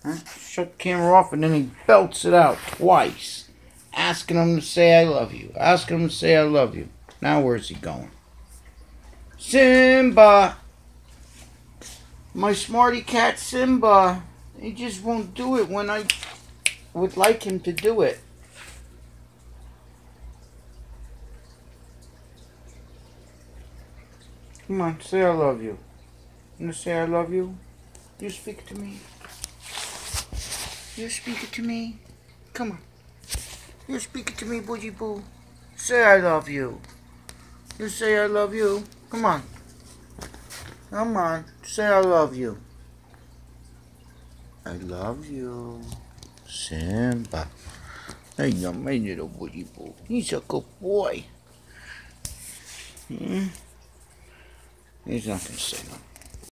Huh? Shut the camera off and then he belts it out twice. Asking him to say I love you. Asking him to say I love you. Now where's he going? Simba! My Smarty cat Simba. He just won't do it when I would like him to do it. Come on, say I love you. You gonna say I love you? You speak to me. You speak it to me. Come on. You speak it to me, boogie boo. Say I love you. You say I love you. Come on. Come on. Say I love you. I love you. Simba. Hey, you're my little boogie boo. He's a good boy. He's not gonna say nothing.